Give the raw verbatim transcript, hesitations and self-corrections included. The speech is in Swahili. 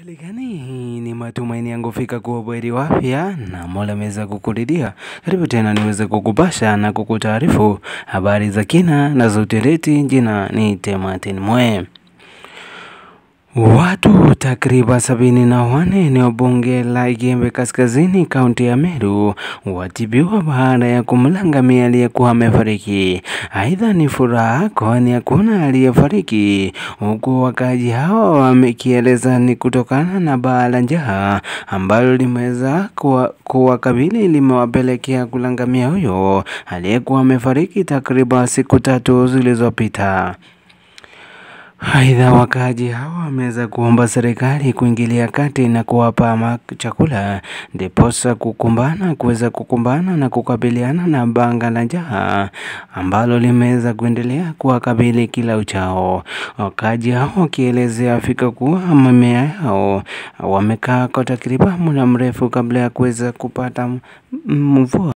Hali gani? Ni matumaini yangu fika kuwa buheri wa afya na Mola ameweza kukuridhia. Karibu tena niweze kukupasha na kukutaarifu habari za kina na za uteleti. Jina ni Martin Mwe. Watu takriban sabini na wane eneo bunge la Igembe Kaskazini, kaunti ya Meru watibiwa baada ya kumlangamia aliyekuwa amefariki. Aidha ni furaha kwani hakuna aliyefariki, huku wakazi hao wamekieleza ni kutokana na baa la njaa ambalo limeweza kuwakabili limewapelekea kulangamia huyo aliyekuwa amefariki takriban siku tatu zilizopita. Aidha wakazi hawa wameweza kuomba serikali kuingilia kati na kuwapa chakula ndiposa kukumbana kuweza kukumbana na kukabiliana na banga la njaa ambalo limeweza kuendelea kuwakabili kila uchao. Wakazi hao wakielezea fika kuwa mimea yao wamekaa kwa takriban muda mrefu kabla ya kuweza kupata mvua.